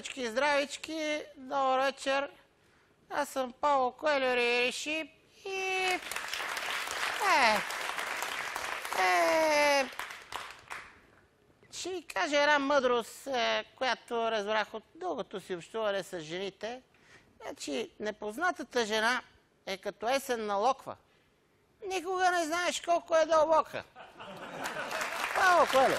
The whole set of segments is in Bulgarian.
Здравички, здравички, добър вечер. Аз съм Павло Коелho Реши и... Ще ви кажа една мъдрост, която разбрах от дългото си общуване с жените. Значи, непознатата жена е като есенна локва. Никога не знаеш колко е дълбока. Павло Коелho.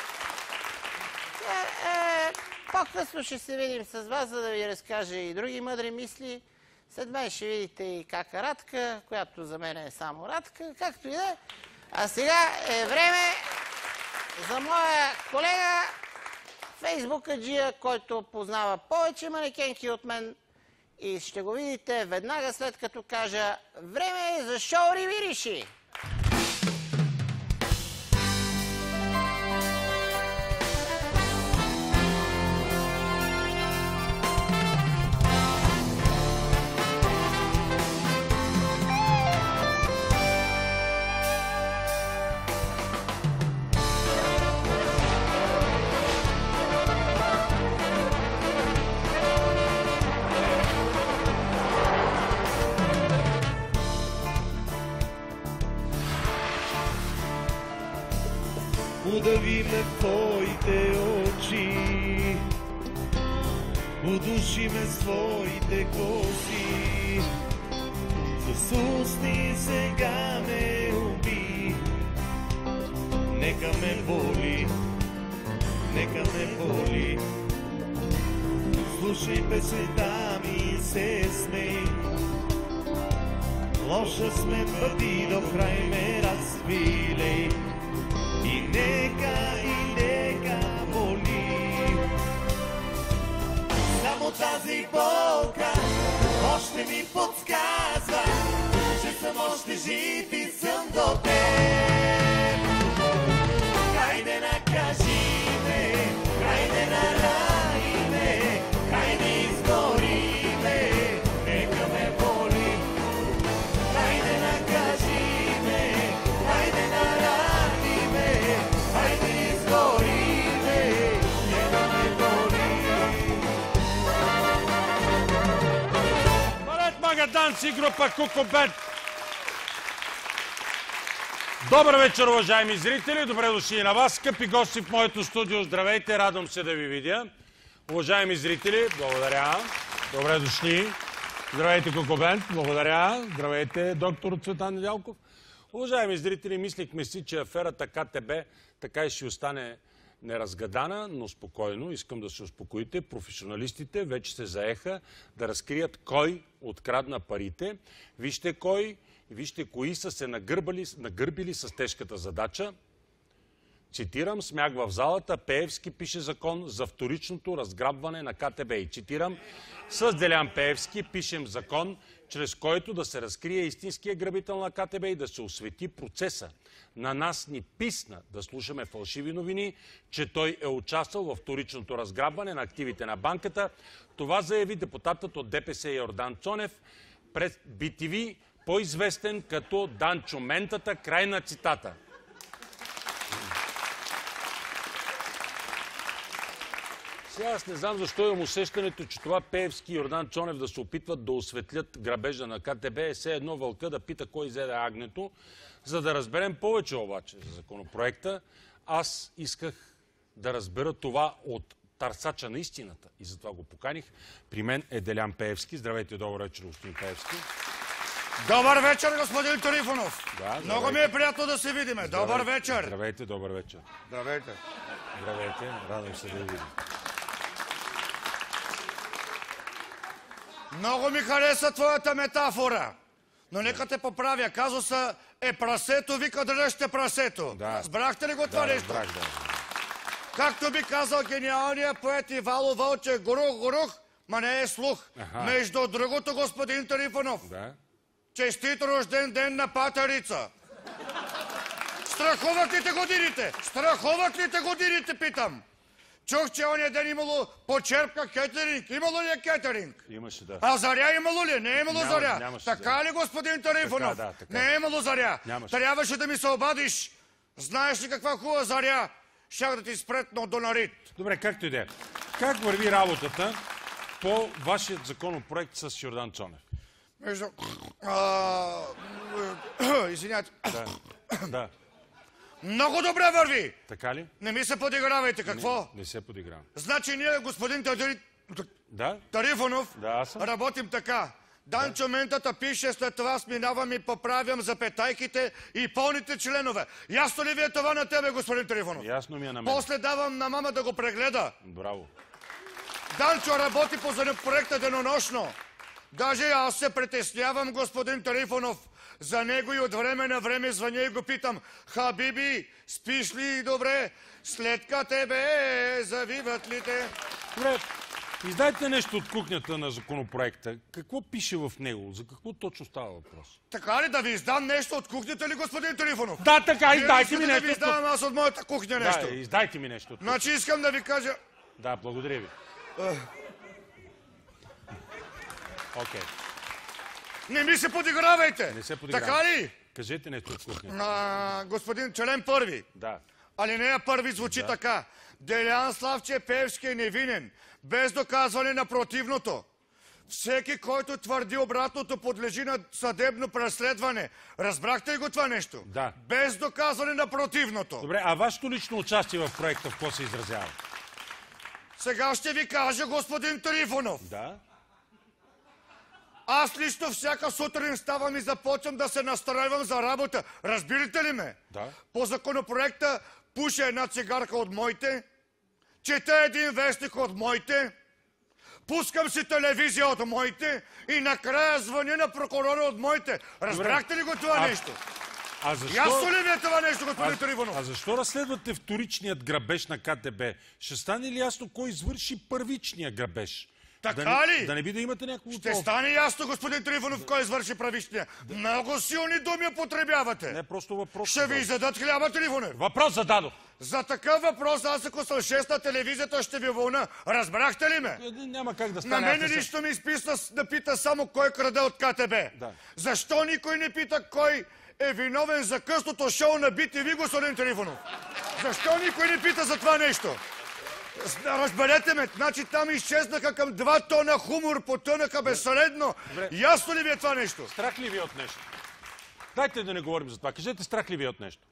По-късно ще се видим с вас, за да ви разкажа и други мъдри мисли. След мен ще видите и кака Радка, която за мен е само Радка, както и да е. А сега е време за моя колега, фейсбукаджия, който познава повече манекенки от мен. И ще го видите веднага след като кажа време е за шоу Ревириши! Удави ме в твоите очи, удуши ме с твоите коси, с усни сега ме уби. Нека ме боли, нека ме боли, слушай песента ми, се смей. Лоша сме пъти, до край ме развилей. И нека боли. Само тази болка още ми подсказва, че съм още жив и съм до теб. Хайде накажи ме, хайде нарани ме, хайде изгори ме, нека ме боли. Хайде накажи ме, хайде нарани ме, хайде изгори ме, нека ме боли. Балет Магаданци и група Ку-ку Бенд. Добър вечер, уважаеми зрители! Добре дошли на вас, скъпи гости в моето студио. Здравейте, радвам се да ви видя. Уважаеми зрители, благодаря. Добре дошли. Здравейте, Ку-ку Бенд. Благодаря. Здравейте, доктор Цветан Недялков. Уважаеми зрители, мислихме си, че аферата КТБ така и ще остане неразгадана, но спокойно. Искам да се успокоите. Професионалистите вече се заеха да разкрият кой открадна парите. Вижте кой, вижте кои са се нагърбили с тежката задача. Цитирам, смях в залата, Пеевски пише закон за вторичното разграбване на КТБ. И цитирам, с Делян Пеевски пишем закон, чрез който да се разкрие истинския грабител на КТБ и да се освети процеса. На нас ни писна да слушаме фалшиви новини, че той е участвал в вторичното разграбване на активите на банката. Това заяви депутатът от ДПС Йордан Цонев пред BTV, по-известен като Данчо Ментата, край на цитата. Сега аз не знам защо имам усещането, че това Пеевски и Йордан Цонев да се опитват да осветлят грабежа на КТБ е все едно вълка да пита кой изеде агнето. За да разберем повече обаче за законопроекта, аз исках да разбера това от търсача на истината и затова го поканих. При мен е Делян Пеевски. Здравейте, добър вечер, господин Пеевски. Добър вечер, господин Трифонов. Да, много ми е приятно да се видиме. Добър вечер. Здравейте, добър вечер. Здравейте. Здравейте, радвам се да ви видим. Много ми хареса твоята метафора. Но нека те поправя. Казуса е прасето, вика дръжте прасето. Да. Сбрахте ли го това нещо? Да. Както би казал гениалният поет Ивало Вълче, горух, ма не е слух. Между другото, господин Трифонов, Да. честит рожден ден на патерица. Страхуват ли те годините? Страхуват ли те годините, питам? Чух, че ония ден имало почерпка кетеринг. Имало ли е кетеринг? Имаше, да. А заря имало ли? Не е имало заря. Нямаше така ли, господин Тарифонов? Така, да, така. Не е имало заря. Нямаше. Трябваше да ми се обадиш. Знаеш ли каква хубава заря? Щях да ти спретна от Донарит. Добре, както и да е. Как върви работата по вашият законопроект с Йордан Цонев? Извинявайте. Да. Много добре върви! Така ли? Не ми се подигравайте, какво? Не се подигравам. Значи ние, господин Да? Тарифонов, Да, аз съм. работим така. Данчо Ментата пише, след това сминавам и поправям запетайките и пълните членове. Ясно ли ви е това на тебе, господин Тарифонов? Ясно ми е на мен. После давам на мама да го прегледа. Браво. Данчо работи по проекта денонощно. Даже аз се притеснявам, господин Тарифонов, за него и от време на време звъня и го питам: Хабиби, спиш ли добре? След тебе завиват ли те? Добре, издайте нещо от кухнята на законопроекта. Какво пише в него? За какво точно става въпрос? Така ли, да ви издам нещо от кухнята ли, господин Тарифонов? Да, така, издайте ми да нещо. ви издавам аз от моята кухня нещо. Да, издайте ми нещо. Значи искам да ви кажа... Да, благодаря ви. Окей. Не ми се подигравайте! Не се подигравам. Така ли? Кажете нещо от кухнята. Господин член първи. Да. Алинея първи звучи така. Делян Славче Пеевски е невинен, без доказване на противното. Всеки, който твърди обратното, подлежи на съдебно преследване. Разбрахте ли го това нещо? Да. Без доказване на противното. Добре, а вашето лично участие в проекта в какво се изразява? Сега ще ви кажа, господин Трифонов. Да. Аз лично всяка сутрин ставам и започвам да се настройвам за работа. Разбирате ли ме? Да. По законопроекта пуша една цигарка от моите, чета един вестник от моите, пускам си телевизия от моите и накрая звъня на прокурора от моите. Разбрахте ли го това нещо? А защо... Ясно ли ви е това нещо, господин Трифонов? А защо разследвате вторичният грабеж на КТБ? Ще стане ли ясно кой извърши първичния грабеж? Така ли? Да не би да имате някакво... Ще стане ясно, господин Трифонов, кой извърши правичния. Много силни думи употребявате. Не, просто въпрос. Ще ви издадат хляба, Трифонов. Въпрос зададох. За такъв въпрос, аз ако съм шест на телевизията, ще ви вълна. Разбрахте ли ме? Няма как да На стане. мен лично ми изписна да пита само кой краде от КТБ. Да. Защо никой не пита кой е виновен за късното шоу на BTV, господин Трифонов? Защо никой не пита за това нещо? Разберете ме, значи там изчезнаха към 2 тона хумор, потънаха безсредно. Ясно ли ви е това нещо? Страх ли ви от нещо? Дайте да не говорим за това. Кажете, страх ли ви от нещо?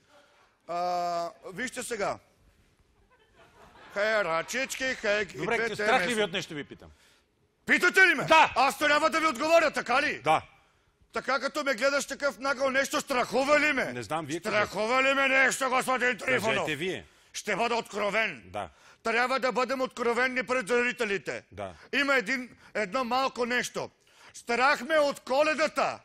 Вижте сега. Хей, рачички, хей... Добре, страх ли ви от нещо ви питам? Питате ли ме? Да! Аз трябва да ви отговоря, така ли? Да. Така като ме гледаш такъв нагъл, нещо страхува ли ме? Не знам, вие страхува ли ме нещо, господин Трифонов? Кажете вие. Ще бъда откровен. Да. Трябва да бъдем откровенни пред зрителите. Да. Има едно малко нещо. Страх ме от Коледата.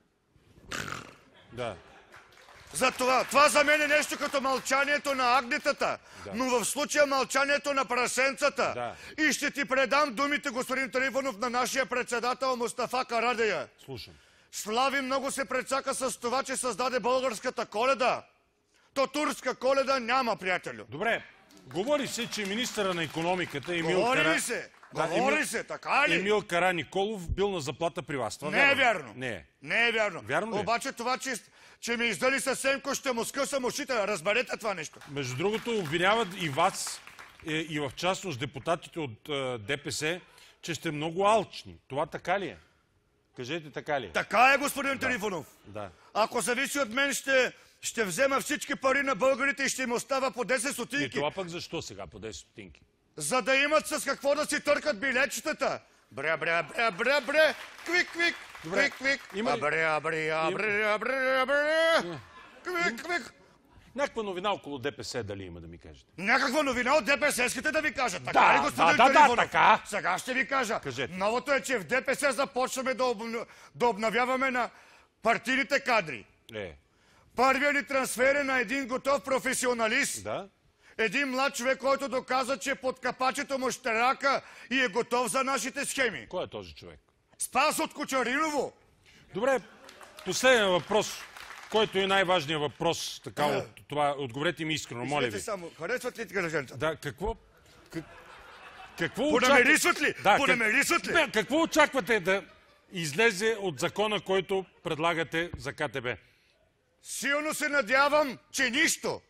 Да. За това. Това за мен е нещо като мълчанието на агнетата, да. Но в случая мълчанието на прасенцата. Да. И ще ти предам думите, господин Трифонов, на нашия председател Мустафа Карадея. Слушам. Слави много се прецака с това, че създаде българската Коледа. То турска Коледа няма, приятелю. Добре. Говори се, че министъра на икономиката Емил Говори се, така ли? Емил Караниколов бил на заплата при вас. Това не е вярно. Не е вярно. Вярно ли? Обаче това, че ми издали съвсемко, ще му скъсам ушите. Разберете това нещо. Между другото, обвиняват и вас, и в частност депутатите от ДПС, че сте много алчни. Това така ли е? Кажете, така ли е? Така е, господин Трифонов. Да. Ако зависи от мен, ще взема всички пари на българите и ще им остава по 10 стотинки. И това пък защо сега по 10 стотинки? За да имат с какво да си търкат билетчетата. Бре, бре, бре, бре, бре, квик, квик, квик, квик. Има ли? Бре, бре, бре, бре, бре, квик, квик. Някаква новина около ДПС дали има да ми кажете? Някаква новина от ДПС искате да ви кажа. Така ли, господин да, така. Сега ще ви кажа. Кажете. Новото е, че в ДПС започваме да обновяваме на партийните кадри. Първият ни трансфер е на един готов професионалист. Да. Един млад човек, който доказа, че под капачето му ще рака и е готов за нашите схеми. Кой е този човек? Спас от Кочариново. Добре, последен въпрос, който е най-важният въпрос. Така, от това, отговорете ми искрено, моля ви. Само, харесват ли гражданите? Да, какво Понамерисват ли? Понамерисват ли? Какво очаквате да излезе от закона, който предлагате за КТБ? Силно се надявам, че нищо.